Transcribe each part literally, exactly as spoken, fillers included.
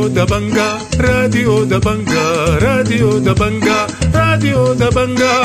راديو دبنجا راديو دبنجا راديو دبنجا راديو دبنجا.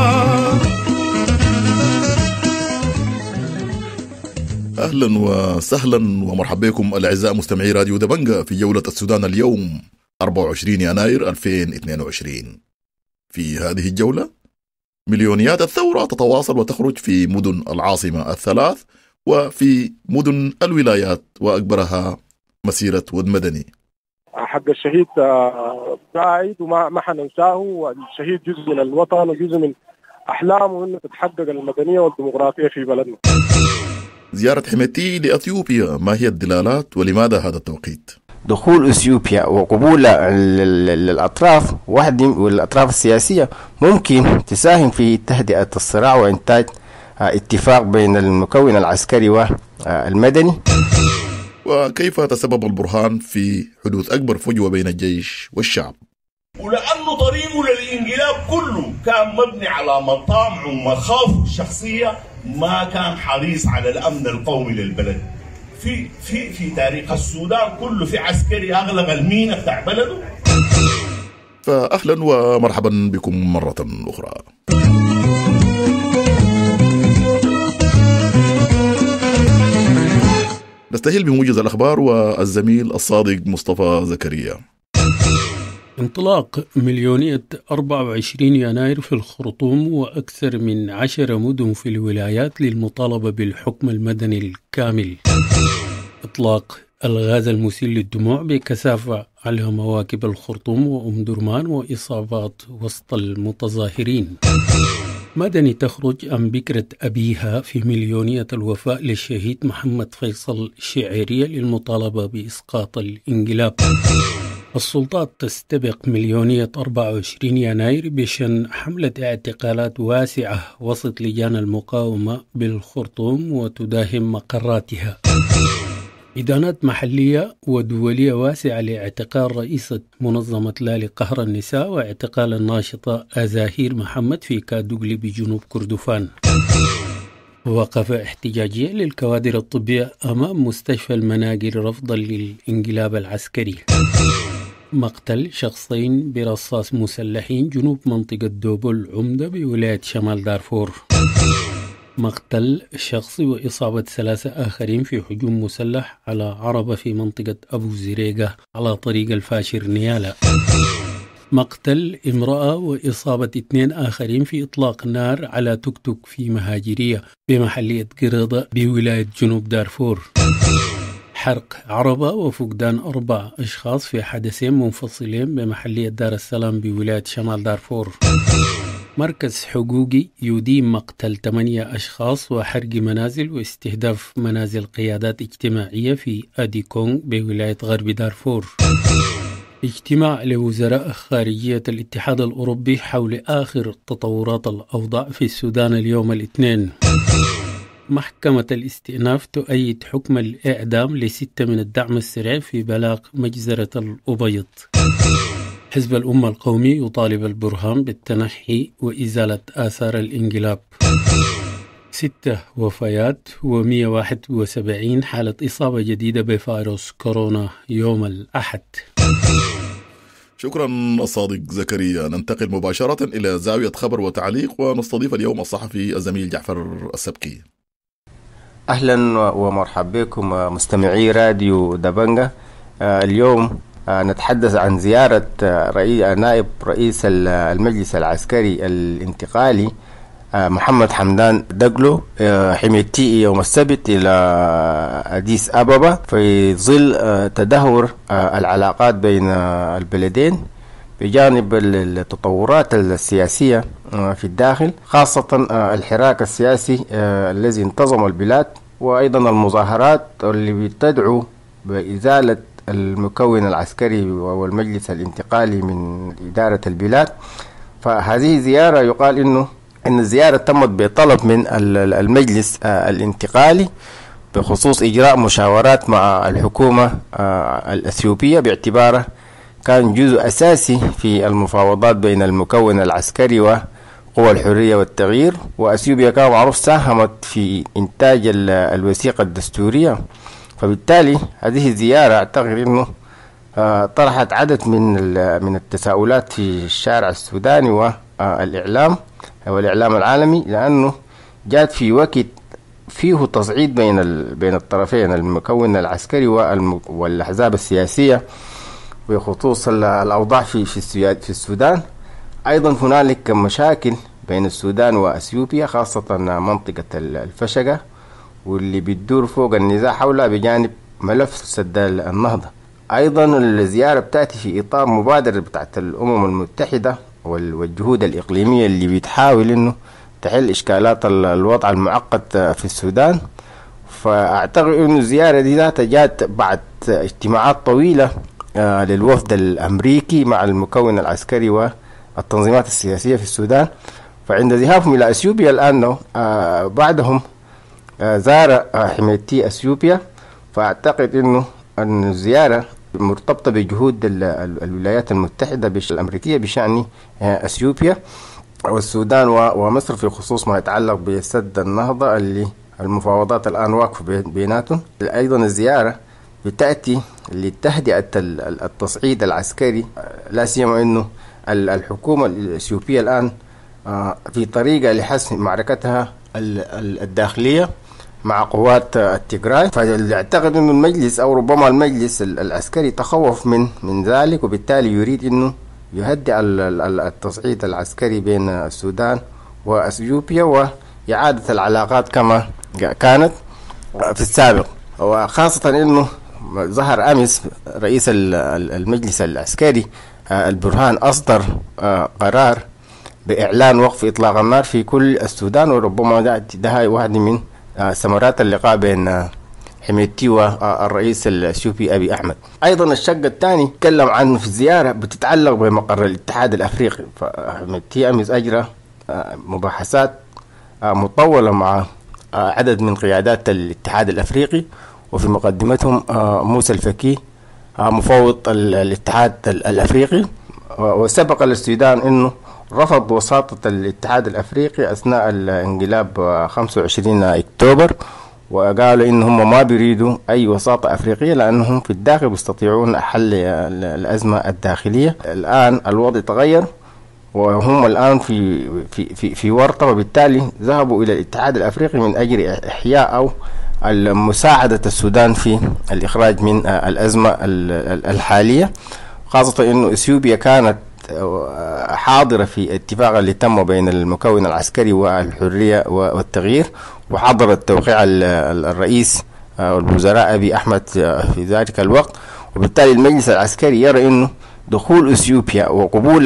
أهلا وسهلا ومرحبا بكم الأعزاء مستمعي راديو دبنجا في جولة السودان اليوم أربعة وعشرين يناير ألفين واثنين وعشرين. في هذه الجولة مليونيات الثورة تتواصل وتخرج في مدن العاصمة الثلاث وفي مدن الولايات وأكبرها مسيرة ود مدني. حق الشهيد قاعد وما ما حننساه. الشهيد جزء من الوطن وجزء من أحلامه إنه تتحقق المدنية والديمقراطية في بلدنا. زيارة حميتي لأثيوبيا، ما هي الدلالات ولماذا هذا التوقيت؟ دخول اثيوبيا وقبول الاطراف واحد والاطراف السياسيه ممكن تساهم في تهدئه الصراع وانتاج اتفاق بين المكون العسكري والمدني. وكيف تسبب البرهان في حدوث اكبر فجوه بين الجيش والشعب؟ ولانه طريقه للانقلاب كله كان مبني على مطامع ومخاوف شخصيه، ما كان حريص على الامن القومي للبلد. في في في تاريخ السودان كله في عسكري اغلق المينا بتاع بلده. فاهلا ومرحبا بكم مره اخرى. نستهل بموجز الاخبار والزميل الصادق مصطفى زكريا. انطلاق مليونية أربعة وعشرين يناير في الخرطوم وأكثر من عشر مدن في الولايات للمطالبة بالحكم المدني الكامل. إطلاق الغاز المسيل للدموع بكثافة على مواكب الخرطوم وأم درمان وإصابات وسط المتظاهرين. مدني تخرج عن بكرة أبيها في مليونية الوفاء للشهيد محمد فيصل الشعيرية للمطالبة بإسقاط الانقلاب. السلطات تستبق مليونية أربعة وعشرين يناير بشن حملة اعتقالات واسعة وسط لجان المقاومة بالخرطوم وتداهم مقراتها. إدانات محلية ودولية واسعة لاعتقال رئيسة منظمة لا لقهر النساء واعتقال الناشطة أزاهير محمد في كادوغلي بجنوب كردفان. وقفة احتجاجية للكوادر الطبية أمام مستشفى المناقل رفضا للانقلاب العسكري. مقتل شخصين برصاص مسلحين جنوب منطقة دوبل عمدة بولاية شمال دارفور. مقتل شخص وإصابة ثلاثة آخرين في هجوم مسلح على عربة في منطقة أبو زريقة على طريق الفاشر نيالا. مقتل امرأة وإصابة اثنين آخرين في إطلاق نار على توك توك في مهاجرية بمحلية قريضة بولاية جنوب دارفور. حرق عربة وفقدان أربع أشخاص في حدثين منفصلين بمحلية دار السلام بولاية شمال دارفور. مركز حقوقي يدين مقتل ثمانية أشخاص وحرق منازل واستهداف منازل قيادات اجتماعية في أدي كونغ بولاية غرب دارفور. اجتماع لوزراء خارجية الاتحاد الأوروبي حول آخر تطورات الأوضاع في السودان اليوم الاثنين. محكمة الاستئناف تؤيد حكم الإعدام لستة من الدعم السريع في بلاغ مجزرة الأبيض. حزب الأمة القومي يطالب البرهان بالتنحي وإزالة آثار الانقلاب. ستة وفيات ومئة وواحد وسبعين حالة إصابة جديدة بفيروس كورونا يوم الأحد. شكرا الصادق زكريا. ننتقل مباشرة إلى زاوية خبر وتعليق ونستضيف اليوم الصحفي الزميل جعفر السبكي. أهلا ومرحبا بكم مستمعي راديو دبنجا. اليوم نتحدث عن زيارة نائب رئيس المجلس العسكري الانتقالي محمد حمدان دقلو حميتي يوم السبت إلى أديس أبابا في ظل تدهور العلاقات بين البلدين بجانب التطورات السياسية في الداخل، خاصة الحراك السياسي الذي انتظم البلاد وأيضا المظاهرات اللي بتدعو بإزالة المكون العسكري والمجلس الانتقالي من إدارة البلاد. فهذه زيارة يقال إنه إن الزيارة تمت بطلب من المجلس الانتقالي بخصوص إجراء مشاورات مع الحكومة الأثيوبية باعتباره كان جزء أساسي في المفاوضات بين المكون العسكري وقوى الحرية والتغيير. وأثيوبيا كان معروف ساهمت في إنتاج الوثيقة الدستورية، فبالتالي هذه الزيارة أعتقد أنه طرحت عدد من من التساؤلات في الشارع السوداني والإعلام والإعلام العالمي، لأنه جات في وقت فيه تصعيد بين بين الطرفين، المكون العسكري والأحزاب السياسية بخصوص الأوضاع في في السودان. أيضا هنالك مشاكل بين السودان وأثيوبيا، خاصة منطقة الفشقة، واللي بتدور فوق النزاع حولها بجانب ملف سد النهضة. أيضا الزيارة بتأتي في إطار مبادرة بتاعت الأمم المتحدة والجهود الإقليمية اللي بتحاول إنه تحل إشكالات الوضع المعقد في السودان. فأعتقد إنه الزيارة دي ذاتها جات بعد اجتماعات طويلة للوفد الأمريكي مع المكون العسكري والتنظيمات السياسية في السودان. فعند ذهابهم إلى أثيوبيا الآن بعدهم زار حميدتي أثيوبيا، فأعتقد إنه أن الزيارة مرتبطة بجهود الولايات المتحدة الأمريكية بشأن أثيوبيا والسودان ومصر في خصوص ما يتعلق بسد النهضة اللي المفاوضات الآن واقفة بيناتهم. أيضا الزيارة بتأتي لتهدئة التصعيد العسكري، لا سيما أنه الحكومة الأثيوبية الآن في طريقة لحسم معركتها الداخلية مع قوات التيغراي. فاعتقد أنه المجلس أو ربما المجلس العسكري تخوف من من ذلك، وبالتالي يريد أنه يهدئ التصعيد العسكري بين السودان وأثيوبيا وإعادة العلاقات كما كانت في السابق. وخاصة أنه ظهر أمس رئيس المجلس العسكري البرهان أصدر قرار بإعلان وقف إطلاق النار في كل السودان، وربما ده واحد من ثمرات اللقاء بين حميدتي والرئيس الأثيوبي أبي أحمد. أيضا الشق الثاني تكلم عنه في الزيارة بتتعلق بمقر الاتحاد الأفريقي. فحميدتي أمس أجرى مباحثات مطولة مع عدد من قيادات الاتحاد الأفريقي، وفي مقدمتهم موسى الفكي مفوض الاتحاد الأفريقي. وسبق للسودان أنه رفض وساطة الاتحاد الأفريقي أثناء الانقلاب خمسة وعشرين أكتوبر، وقالوا إنهم ما بيريدوا أي وساطة أفريقية لأنهم في الداخل بيستطيعون حل الأزمة الداخلية. الآن الوضع تغير وهم الآن في في في في ورطة، وبالتالي ذهبوا إلى الاتحاد الأفريقي من أجل إحياء أو مساعدة السودان في الإخراج من الأزمة الحالية، خاصة إنه إثيوبيا كانت حاضرة في اتفاق اللي تم بين المكون العسكري والحرية والتغيير، وحضرت توقيع الرئيس والوزراء أبي أحمد في ذلك الوقت. وبالتالي المجلس العسكري يرى إنه دخول إثيوبيا وقبول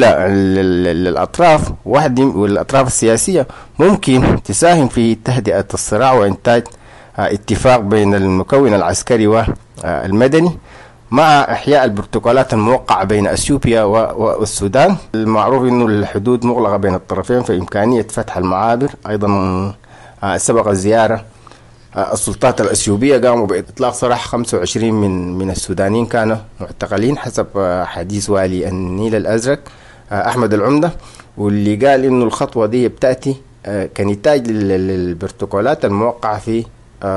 الأطراف واحد والأطراف السياسية ممكن تساهم في تهدئة الصراع وإنتاج اتفاق بين المكون العسكري والمدني، مع إحياء البروتوكولات الموقعة بين أثيوبيا والسودان. المعروف إنه الحدود مغلقة بين الطرفين، فإمكانية فتح المعابر. أيضا سبق الزيارة السلطات الأثيوبية قاموا بإطلاق سراح خمسة وعشرين من من السودانيين كانوا معتقلين حسب حديث والي النيل الأزرق أحمد العمدة، واللي قال إنه الخطوة دي بتأتي كنتاج للبروتوكولات الموقعة في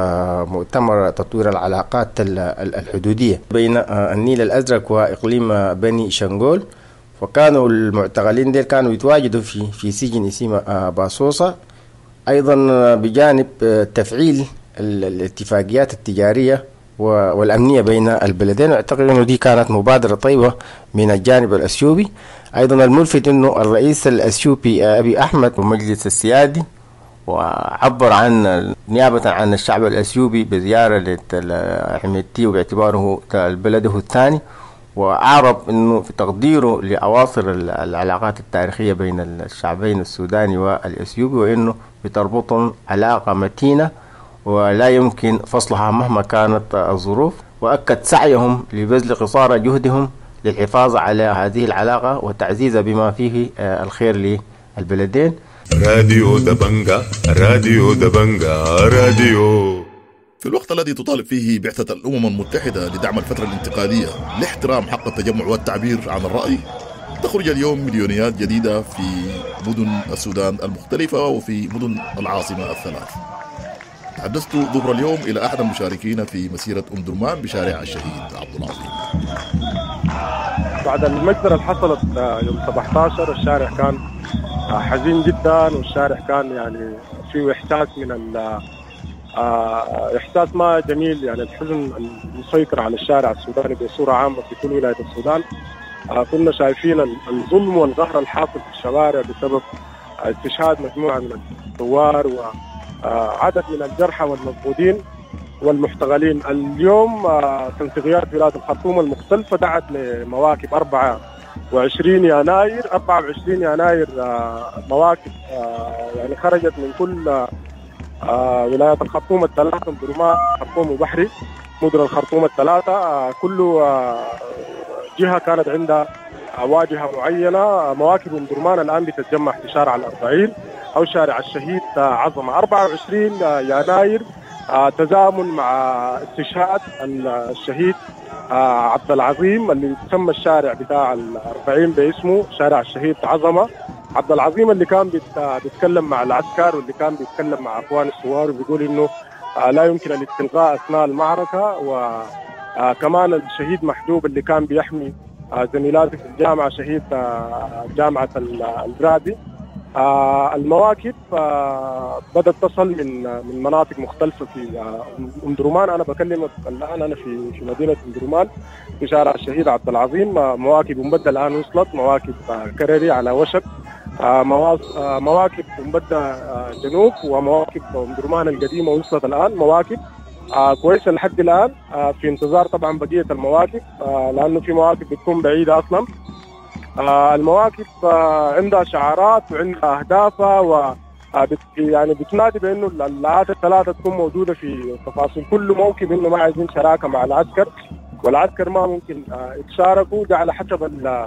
مؤتمر تطوير العلاقات الحدودية بين النيل الأزرق وإقليم بني شنغول. وكانوا المعتقلين ديل كانوا يتواجدوا في في سجن اسمه باصوصة. أيضا بجانب تفعيل الاتفاقيات التجارية والأمنية بين البلدين، أعتقد أنه دي كانت مبادرة طيبة من الجانب الأثيوبي. أيضا الملفت أنه الرئيس الأثيوبي أبي أحمد ومجلس السيادي وعبر عن نيابة عن الشعب الأثيوبي بزيارة لحميدتي وباعتباره بلده الثاني، وأعرب أنه في تقديره لأواصر العلاقات التاريخية بين الشعبين السوداني والأثيوبي، وأنه بتربطهم علاقة متينة ولا يمكن فصلها مهما كانت الظروف. وأكد سعيهم لبذل قصارى جهدهم للحفاظ على هذه العلاقة وتعزيزها بما فيه الخير للبلدين. راديو دبنجا راديو دبنجا راديو. في الوقت الذي تطالب فيه بعثة الأمم المتحدة لدعم الفترة الانتقالية لاحترام حق التجمع والتعبير عن الرأي، تخرج اليوم مليونيات جديدة في مدن السودان المختلفة وفي مدن العاصمة الثلاث. تحدثت ظهر اليوم إلى أحد المشاركين في مسيرة أم درمان بشارع الشهيد عبد العظيم. بعد المجزرة اللي حصلت يوم سبعة عشر الشارع كان حزين جدا، والشارع كان يعني فيه إحساس من ال إحساس ما جميل، يعني الحزن المسيطر على الشارع السوداني بصورة عامة في كل ولاية السودان. كنا شايفين الظلم والقهر الحاصل في الشوارع بسبب استشهاد مجموعة من الثوار وعدد من الجرحى والمفقودين والمحتغلين. اليوم تنسيقيات ولاية الخرطوم المختلفة دعت لمواكب أربعة وعشرين يناير. أربعة وعشرين يناير مواكب يعني خرجت من كل ولايات الخرطوم الثلاثة، درمان، خرطوم وبحري، مدن الخرطوم الثلاثة. كل جهة كانت عندها واجهة معينة. مواكب ام درمان الآن بتتجمع في شارع الأربعين أو شارع الشهيد عظمة. أربعة وعشرين يناير تزامن مع استشهاد الشهيد عبد العظيم اللي تسمى الشارع بتاع الأربعين باسمه شارع الشهيد عظمة. عبد العظيم اللي كان بيتكلم مع العسكر واللي كان بيتكلم مع أخوان الثوار وبيقول إنه لا يمكن الاستلغاء أثناء المعركة. وكمان الشهيد محجوب اللي كان بيحمي زميلاته في الجامعة، شهيد جامعة الرادي. المواكب بدأت تصل من من مناطق مختلفة في ام درمان. أنا بكلمك الآن أنا في في مدينة ام درمان في شارع الشهيد عبد العظيم. مواكب مبدة الآن وصلت، مواكب كرري على وشك، مواكب مبدة جنوب ومواكب ام درمان القديمة وصلت الآن. مواكب كويسة لحد الآن، في انتظار طبعا بقية المواكب لأنه في مواكب بتكون بعيدة أصلا. المواكب عندها شعارات وعندها أهدافها و يعني بتنادي بأنه الآلات الثلاثة تكون موجودة في تفاصيل كل موكب، إنه ما عايزين شراكة مع العسكر والعسكر ما ممكن يتشاركوا. ده على حسب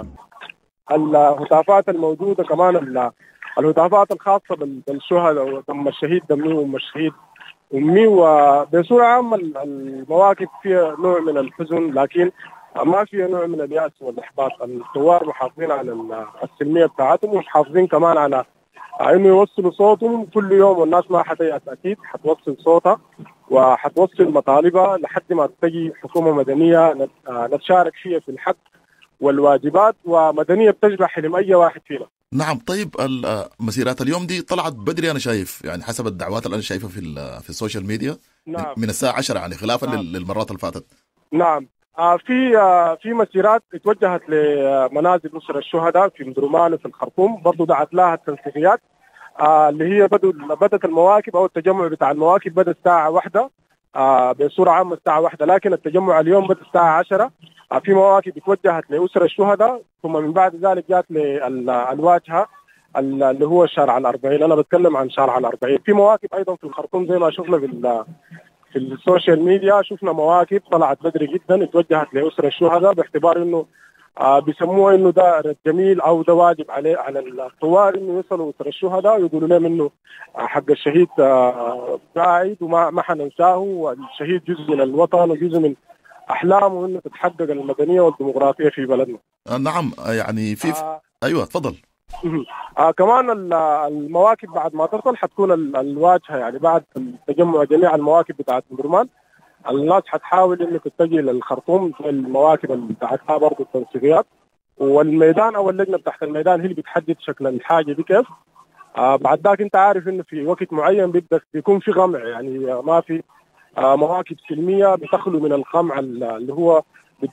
الهتافات الموجودة، كمان الهتافات الخاصة بالشهداء وتم الشهيد دمي وام الشهيد أمي. وبصورة عامة المواكب فيها نوع من الحزن، لكن ما فيها نوع من اليأس والإحباط. الثوار محافظين على السلمية بتاعتهم ومحافظين كمان على إنه يوصلوا صوتهم كل يوم، والناس ما حتيأس، أكيد حتوصل صوتها وحتوصل مطالبها لحد ما تجي حكومة مدنية نتشارك فيها في الحق والواجبات، ومدنية بتجرح حلم أي واحد فينا. نعم. طيب المسيرات اليوم دي طلعت بدري، أنا شايف يعني حسب الدعوات اللي أنا شايفها في في السوشيال ميديا. نعم. من الساعة عشرة يعني خلافا نعم. للمرات اللي فاتت. نعم. آه في آه في مسيرات اتوجهت لمنازل أسر الشهداء في مدرمان وفي الخرطوم، برضو دعت لها التنسيقيات آه اللي هي بدو بدت المواكب أو التجمع بتاع المواكب بدأ الساعة واحدة آه بصورة عامة الساعة واحدة، لكن التجمع اليوم بدأ الساعة عشرة. آه في مواكب اتوجهت لأسر الشهداء، ثم من بعد ذلك جات للواجهة اللي هو الشارع الأربعين. أنا بتكلم عن شارع الأربعين. في مواكب أيضا في الخرطوم زي ما شفنا في في السوشيال ميديا، شفنا مواكب طلعت بدري جدا اتوجهت لأسر الشهداء باعتبار إنه آه بيسموه إنه ده رد جميل أو ده واجب عليه على الثوار إنه يوصلوا أسر الشهداء ويقولوا لهم إنه آه حق الشهيد آه قاعد وما ما حننساه، والشهيد جزء من الوطن وجزء من أحلامه إنه تتحقق المدنية والديمقراطية في بلدنا. آه نعم. يعني في آه أيوة تفضل. آه كمان المواكب بعد ما تصل حتكون الواجهة، يعني بعد تجمع جميع المواكب بتاعت مدرمان الناس حتحاول انه تتجه للخرطوم في المواكب اللي بتاعتها برضه التنسيقيات، والميدان او اللجنه تحت الميدان هي اللي بتحدد شكل الحاجه دي كيف. آه بعد ذاك انت عارف انه في وقت معين بيبدا بيكون في قمع، يعني ما في آه مواكب سلميه بتخلو من القمع اللي هو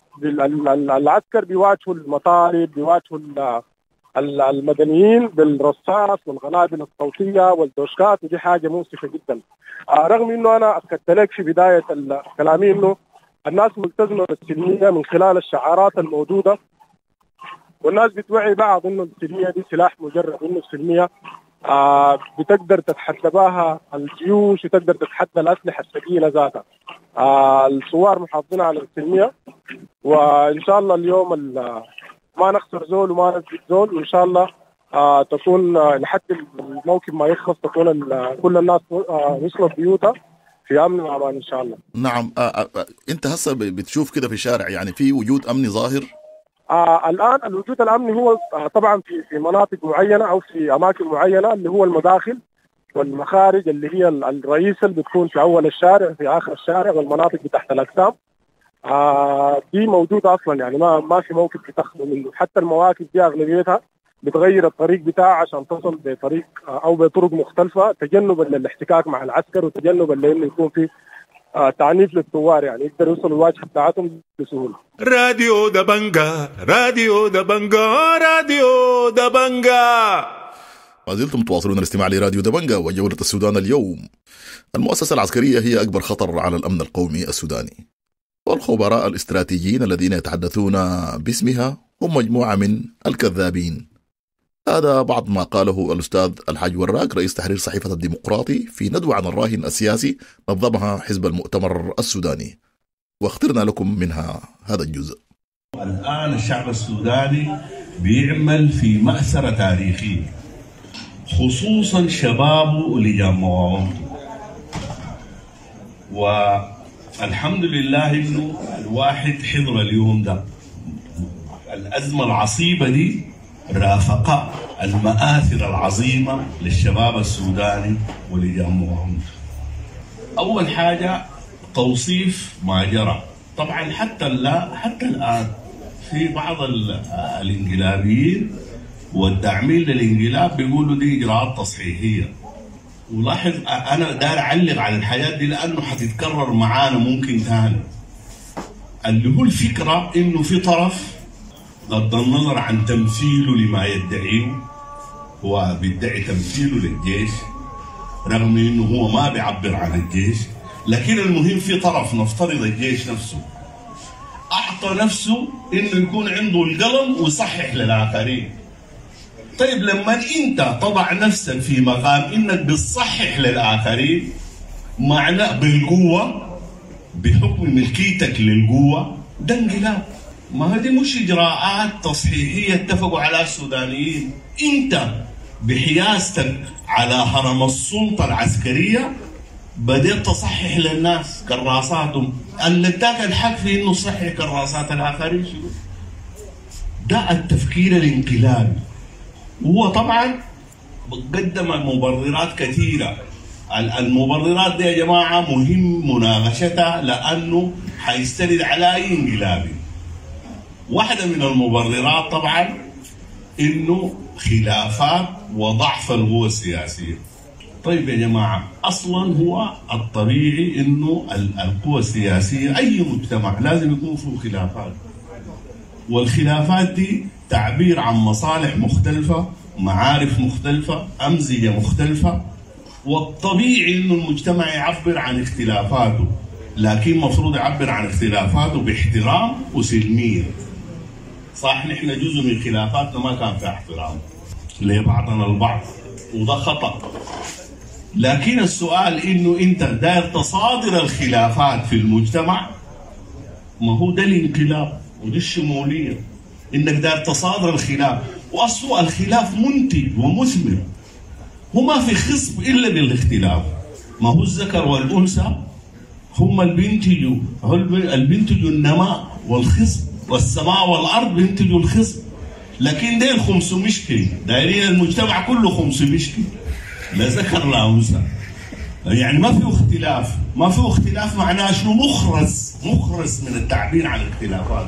العسكر بيواجهوا المطالب، بيواجهوا المدنيين بالرصاص والقنابل الصوتيه والدوشكات، ودي حاجه مؤسفه جدا. آه رغم انه انا اكدت لك في بدايه كلامي انه الناس ملتزمه بالسلميه من خلال الشعارات الموجوده، والناس بتوعي بعض انه السلميه دي سلاح مجرد، انه السلميه آه بتقدر تتحدى بها الجيوش وتقدر تتحدى الاسلحه الثقيله ذاتها. آه الثوار محافظين على السلميه، وان شاء الله اليوم ما نخسر زول وما نزيد زول، وإن شاء الله آه تكون آه لحد الموكب ما يخلص تكون كل الناس آه وصلت بيوتها في أمن وأمان إن شاء الله. نعم. آه آه أنت هسه بتشوف كده في الشارع يعني في وجود أمني ظاهر؟ آه الآن الوجود الأمني هو آه طبعا في في مناطق معينة أو في أماكن معينة، اللي هو المداخل والمخارج اللي هي الرئيسة اللي بتكون في أول الشارع في آخر الشارع، والمناطق تحت الأقسام. آه دي موجودة أصلا، يعني ما ما في موقف يتخذوا منه. حتى المواقف دي أغلبيتها بتغير الطريق بتاعها عشان تصل بطريق أو بطرق مختلفة، تجنبا للاحتكاك مع العسكر وتجنبا لأنه يكون في آه تعنيف للثوار، يعني يقدروا يوصلوا الواجهة بتاعتهم بسهولة. راديو دبنجا راديو دبنجا راديو دبنجا. ما زلتم تواصلون الاستماع لراديو دبنجا وجولة السودان اليوم. المؤسسة العسكرية هي أكبر خطر على الأمن القومي السوداني، والخبراء الاستراتيجيين الذين يتحدثون باسمها هم مجموعة من الكذابين. هذا بعض ما قاله الأستاذ الحاج وراق رئيس تحرير صحيفة الديمقراطي في ندوة عن الراهن السياسي نظمها حزب المؤتمر السوداني، واخترنا لكم منها هذا الجزء. الآن الشعب السوداني بيعمل في مأسرة تاريخية، خصوصا شبابه لجان مواطنه، والحمد لله انه الواحد حضر اليوم ده. الأزمة العصيبة دي رافق المآثر العظيمة للشباب السوداني ولجان مواطنه. أول حاجة توصيف ما جرى. طبعا حتى لا حتى الآن في بعض الانقلابيين والداعمين للانقلاب بيقولوا دي إجراءات تصحيحية. ولاحظ أنا داير أعلق على الحياة دي لأنه حتتكرر معانا ممكن ثاني. اللي هو الفكرة إنه في طرف بغض النظر عن تمثيله لما يدعيه، هو بيدعي تمثيله للجيش رغم إنه هو ما بيعبر عن الجيش، لكن المهم في طرف نفترض الجيش نفسه أعطى نفسه إنه يكون عنده القلم ويصحح للآخرين. طيب لما أنت تضع نفسك في مقام إنك بتصحح للآخرين معناه بالقوة بحكم ملكيتك للقوة، ده انقلاب. ما هذه مش إجراءات تصحيحية اتفقوا على السودانيين. أنت بحيازتك على هرم السلطة العسكرية بدأت تصحح للناس كراساتهم، اللي اداك الحق في انه تصحح كراسات الاخرين. شنو؟ ده التفكير الانقلابي. وهو طبعا قدم مبررات كثيره. المبررات دي يا جماعه مهم مناقشتها لانه حيستند على اي انقلابي. واحده من المبررات طبعا انه خلافات وضعف القوى السياسيه. طيب يا جماعة، أصلا هو الطبيعي إنه القوى السياسية أي مجتمع لازم يكون فيه خلافات، والخلافات دي تعبير عن مصالح مختلفة، معارف مختلفة، أمزجة مختلفة، والطبيعي إنه المجتمع يعبر عن اختلافاته، لكن مفروض يعبر عن اختلافاته باحترام وسلمية. صح نحن جزء من خلافاتنا ما كان فيها احترام لبعضنا البعض، وده خطأ. لكن السؤال انه انت داير تصادر الخلافات في المجتمع، ما هو ده الانقلاب ودي الشموليه، انك داير تصادر الخلاف. واصله الخلاف منتج ومثمر، وما في خصب الا بالاختلاف. ما هو الذكر والانثى هم اللي بينتجوا اللي بينتجوا النماء والخصب، والسماء والارض بينتجوا الخصب. لكن ده الخمس مشكل، دايرين المجتمع كله خمس مشكل، لا ذكر لا انثى. يعني ما في اختلاف، ما في اختلاف معناه شنو؟ مخرز مخرز من التعبير عن الاختلافات.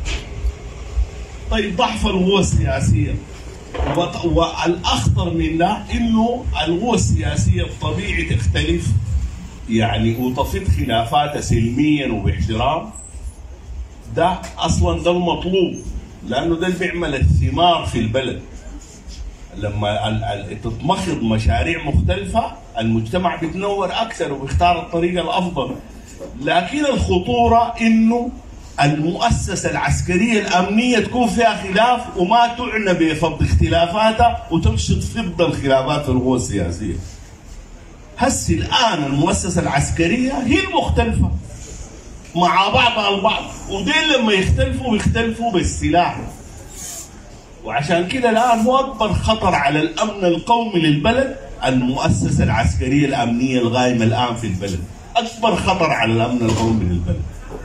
طيب ضعف القوى السياسيه، والاخطر من ده انه القوى السياسيه الطبيعي تختلف يعني وتفيض خلافاتها سلميا وباحترام. ده اصلا ده المطلوب، لانه ده اللي بيعمل الثمار في البلد. لما تتمخض مشاريع مختلفة المجتمع بيتنور أكثر وبيختار الطريقة الأفضل. لكن الخطورة إنه المؤسسة العسكرية الأمنية تكون فيها خلاف وما تعنى بفض اختلافاتها وتمشي تفض الخلافات في القوى السياسية. هسه الآن المؤسسة العسكرية هي المختلفة مع بعضها البعض، ودين لما يختلفوا بيختلفوا بالسلاح. وعشان كده الآن هو أكبر خطر على الأمن القومي للبلد المؤسسة العسكرية الأمنية الغائمة الآن في البلد، أكبر خطر على الأمن القومي للبلد.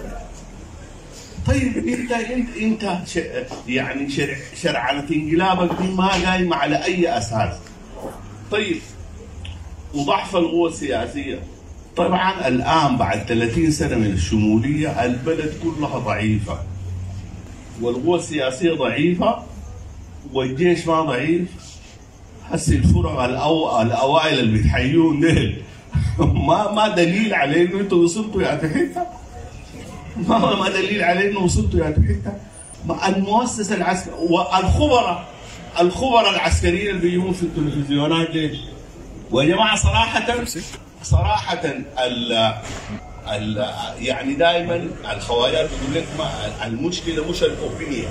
طيب أنت أنت أنت يعني شرع شرعنة انقلابك دي ما قايمة على أي أساس. طيب وضعف القوى السياسية، طبعا الآن بعد ثلاثين سنة من الشمولية البلد كلها ضعيفة، والقوى السياسية ضعيفة، والجيش ما ضعيف. هسه الفرق الأو... الأوائل اللي بتحيون ديل ما ما دليل على إنه أنتوا وصلتوا يا حتة، ما ما دليل على إنه وصلتوا يا حتة. المؤسسة العسكرية والخبراء الخبراء العسكريين اللي بيجون في التلفزيونات ديل. ويا جماعة صراحة صراحة ال ال يعني دائما الخواجات بيقول لك المشكلة مش الأوبينيا،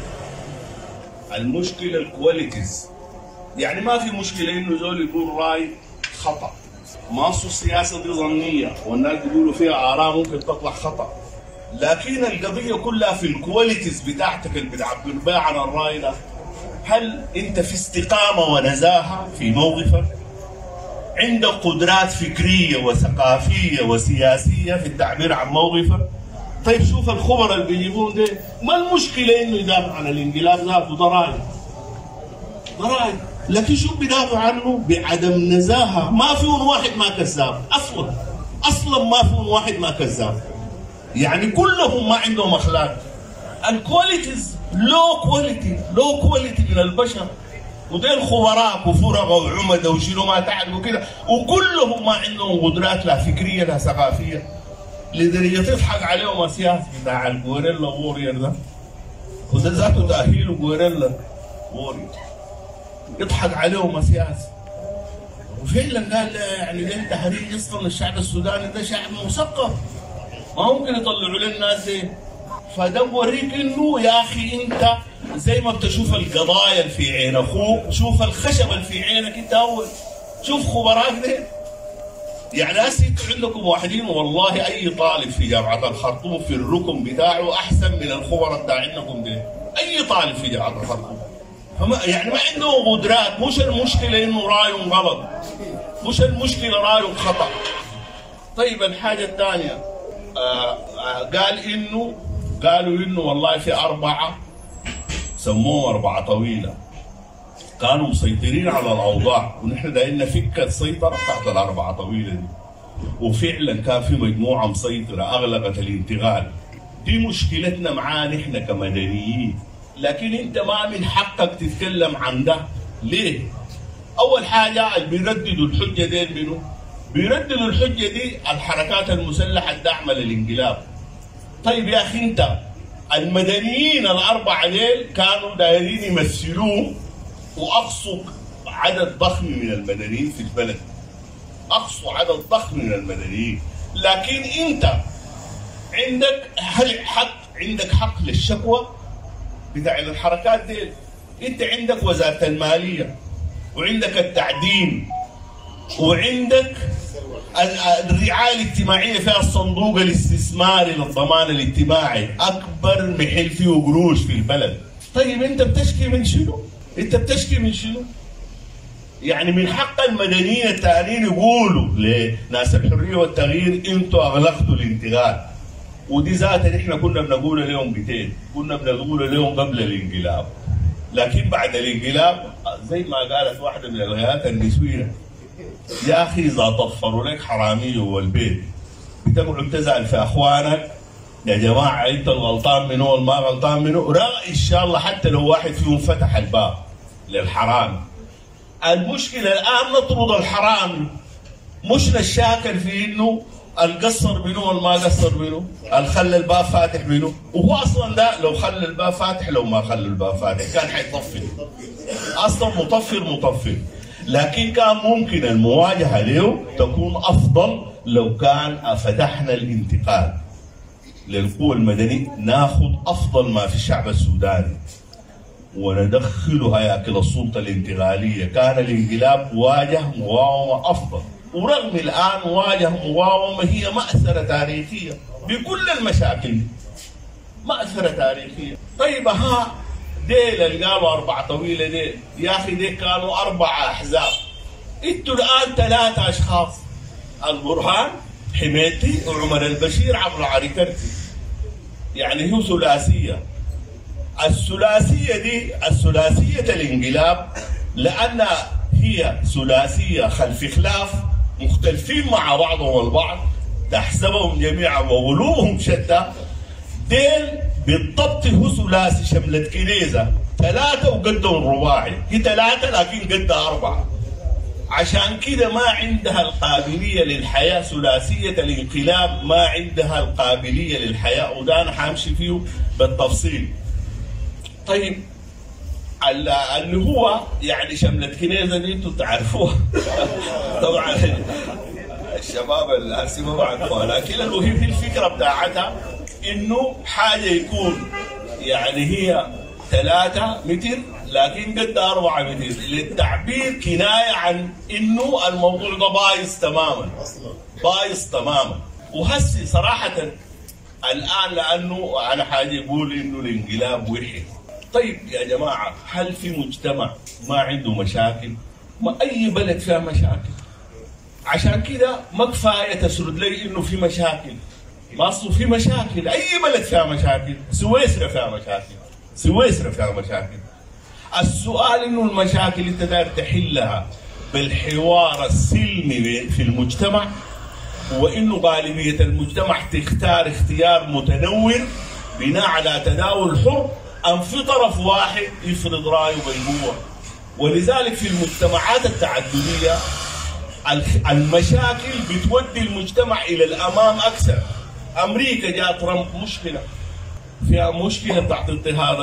المشكلة الكواليتيز. يعني ما في مشكلة إنه زول يقول رأي خطأ، ما أصل السياسة دي ظنية والناس بيقولوا فيها آراء ممكن تطلع خطأ، لكن القضية كلها في الكواليتيز بتاعتك اللي بتعبر بها عن الرأي ده. هل أنت في استقامة ونزاهة في موقفك؟ عندك قدرات فكرية وثقافية وسياسية في التعبير عن موقفك؟ طيب شوف الخبراء اللي بيجيبون ده، ما المشكلة إنه يدافع عن الانقلاب ذاته ضرائب ضرائب، لكن شو بيدافع عنه؟ بعدم نزاهة. ما فيهم واحد ما كذاب أصلا، أصلا ما فيهم واحد ما كذاب، يعني كلهم ما عندهم أخلاق. الكواليتيز لو كواليتي لو كواليتي من البشر، وديل خبراء وفرقة وعمدة وشنو ما تعرفوا كده، وكلهم ما عندهم قدرات لا فكرية لا ثقافية، لدرجة تضحك عليهم السياسة بتاع الجوريلا وورير ده، وده ذاته تأهيله جوريلا وورير، يضحك عليهم السياسة. وفعلا قال يعني ده تحرير اصلا الشعب السوداني ده شعب مثقف، ما ممكن يطلعوا لنا الناس دي. فده بوريك انه يا اخي انت زي ما بتشوف القضايا اللي في عين اخوك، شوف الخشب اللي في عينك انت اول، شوف خبراك ده. يعني هسه انتوا عندكم واحدين والله اي طالب في جامعه الخرطوم في الركن بتاعه احسن من الخبراء بتاع عندكم ده، اي طالب في جامعه الخرطوم. فما يعني ما عندهم قدرات. مش المشكله انه رايهم غلط، مش المشكله رايهم خطا. طيب الحاجه الثانيه آه آه قال انه قالوا انه والله في اربعه سموهم اربعه طويله كانوا مسيطرين على الاوضاع، ونحن دايرين نفك السيطره تحت الاربعه طويله دي. وفعلا كان في مجموعه مسيطره اغلقت الانتقال. دي مشكلتنا معاه نحن كمدنيين، لكن انت ما من حقك تتكلم عن ده. ليه؟ اول حاجه اللي بيرددوا الحجه دي منو؟ بيرددوا الحجه دي الحركات المسلحه الداعمه للانقلاب. طيب يا اخي انت المدنيين الاربعه ديل كانوا دايرين يمثلوه، واقصوا عدد ضخم من المدنيين في البلد، اقصوا عدد ضخم من المدنيين، لكن انت عندك هل حق عندك حق للشكوى بتاع الحركات دي؟ انت عندك وزاره الماليه، وعندك التعدين، وعندك الرعايه الاجتماعيه فيها الصندوق الاستثماري للضمان الاجتماعي، اكبر محل فيه قروش في البلد. طيب انت بتشكي من شنو؟ انت بتشكي من شنو؟ يعني من حق المدنيين التانيين يقولوا لناس الحريه والتغيير انتوا اغلقتوا الانتقال. ودي ذاتها نحن كنا بنقول لهم بتين، كنا بنقول لهم قبل الانقلاب، لكن بعد الانقلاب زي ما قالت واحده من الغايات النسويه، يا اخي اذا طفروا لك حراميه جوا البيت بتقعد تزعل في اخوانك، يا جماعه انت الغلطان منه والما غلطان منه، رأي ان شاء الله حتى لو واحد فيهم فتح الباب للحرام. المشكله الان نطرد الحرام، مش نشاكل في انه القصر منه والما قصر منه، الخلى الباب فاتح منه، وهو اصلا ده لو خلى الباب فاتح لو ما خلى الباب فاتح كان حيطفل، اصلا مطفل مطفل. لكن كان ممكن المواجهه له تكون افضل لو كان فتحنا الانتقال للقوى المدنيه، ناخذ افضل ما في الشعب السوداني وندخله هياكل السلطه الانتقاليه. كان الانقلاب واجه مقاومه افضل، ورغم الان واجه مقاومه هي مأثره تاريخيه بكل المشاكل، مأثره تاريخيه. طيب ها ديل اللي قالوا اربعه طويله ديل، يا اخي ديل كانوا اربع احزاب، انتوا الان ثلاثه اشخاص، البرهان حميتي وعمر البشير عبر عريكرتي، يعني هو ثلاثيه. الثلاثيه دي الثلاثيه الانقلاب لانها هي ثلاثيه خلف خلاف، مختلفين مع بعضهم البعض، تحسبهم جميعا وقلوبهم شتى، ديل بالضبط هو ثلاثي شملة كنيزة، ثلاثة وقدهم رباعي، هي ثلاثة لكن قدها أربعة. عشان كده ما عندها القابلية للحياة، ثلاثية الانقلاب ما عندها القابلية للحياة، وده أنا حامشي فيه بالتفصيل. طيب اللي هو يعني شملة كنيزة دي انتوا تعرفوها طبعا الشباب الهسي ما بعرفوها، لكن المهم في الفكرة بتاعتها انه حاجة يكون يعني هي ثلاثة متر لكن قد أربعة متر، للتعبير كناية عن إنه الموضوع ده بايظ تماما، بايظ تماما. وهسي صراحة الآن لأنه أنا حاجة يقول إنه الانقلاب وحي. طيب يا جماعة، هل في مجتمع ما عنده مشاكل؟ ما أي بلد فيها مشاكل. عشان كده ما كفاية تسرد لي إنه في مشاكل، ما أصله في مشاكل، أي بلد فيها مشاكل، سويسرا فيها مشاكل، سويسرا فيها مشاكل. السؤال انه المشاكل انت داير تحلها بالحوار السلمي في المجتمع، وانه غالبيه المجتمع تختار اختيار متنور بناء على تداول حر، ام في طرف واحد يفرض رايه بقوه. ولذلك في المجتمعات التعدديه المشاكل بتودي المجتمع الى الامام اكثر. امريكا جاء ترامب مشكله فيها مشكله تحت اضطهاد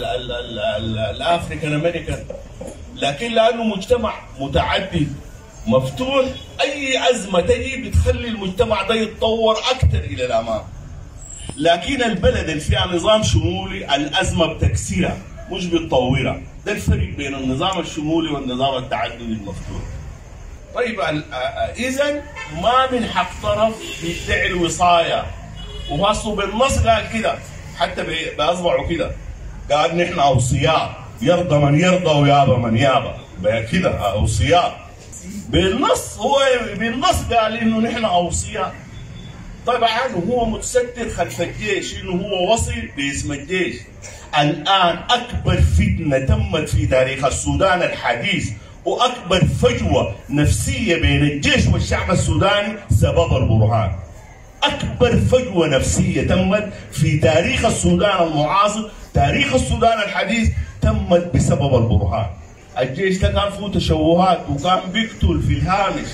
الافريكان امريكان، لكن لانه مجتمع متعدد مفتوح اي ازمه تجي بتخلي المجتمع ده يتطور اكثر الى الامام. لكن البلد اللي فيها نظام شمولي الازمه بتكسرها مش بتطورها، ده الفرق بين النظام الشمولي والنظام التعددي المفتوح. طيب اذا ما من حق طرف يدعي الوصايه، وهو بالنص قال كده حتى باصبعه كده، قال نحن اوصياء، يرضى من يرضى ويابى من يابى، كده اوصياء بالنص. هو بالنص قال انه نحن اوصياء. طبعا هو متستر خلف الجيش انه هو وصي باسم الجيش. الان اكبر فتنه تمت في تاريخ السودان الحديث واكبر فجوه نفسيه بين الجيش والشعب السوداني سبب البرهان. أكبر فجوة نفسية تمت في تاريخ السودان المعاصر، تاريخ السودان الحديث، تمت بسبب البرهان. الجيش ده كان فيه تشوهات وكان بيقتل في الهامش،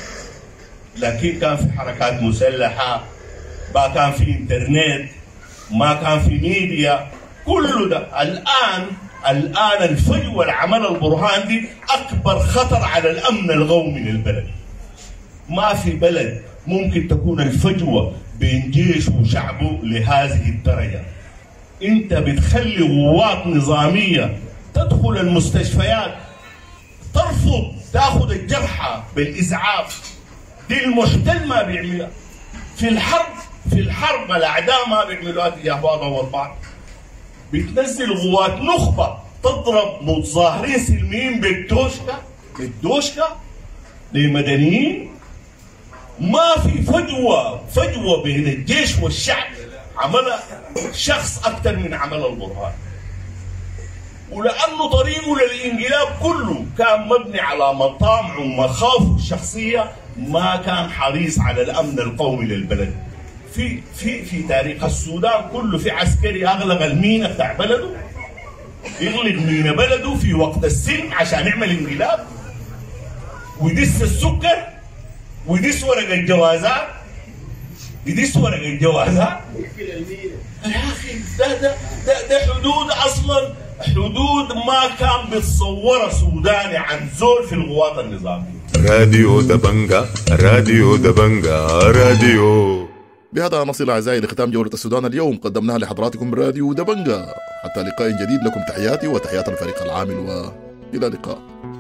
لكن كان في حركات مسلحة، ما كان في انترنت، ما كان في ميديا، كله ده. الآن الآن الفجوة اللي عمل البرهان دي أكبر خطر على الأمن القومي للبلد. ما في بلد ممكن تكون الفجوة بين جيش وشعبه لهذه الدرجة. انت بتخلي قوات نظامية تدخل المستشفيات، ترفض تاخذ الجرحى بالإسعاف. دي المحتل ما بيعملها. في الحرب في الحرب الاعداء ما بيعملوها تجاه بعضهم البعض. بتنزل قوات نخبة تضرب متظاهرين سلميين بالدوشكا بالدوشكا لمدنيين. ما في فجوة فجوة بين الجيش والشعب عملها شخص أكثر من عمل البرهان. ولأنه طريقه للانقلاب كله كان مبني على مطامع ومخاوف الشخصية، ما كان حريص على الأمن القومي للبلد. في في في تاريخ السودان كله في عسكري أغلق المينا بتاع بلده، يغلق مينا بلده في وقت السلم عشان يعمل انقلاب، ويدس السكر ويدس ورق الجوازات، يدس ورق الجوازات. يا اخي ده ده ده, ده حدود اصلا حدود ما كان بيتصورها سوداني عن زول في القوات النظاميه. راديو دبنجا راديو دبنجا راديو. بهذا نصل أعزائي لختام جولة السودان اليوم، قدمناها لحضراتكم من راديو دبنجا. حتى لقاء جديد، لكم تحياتي وتحيات الفريق العامل، وإلى اللقاء.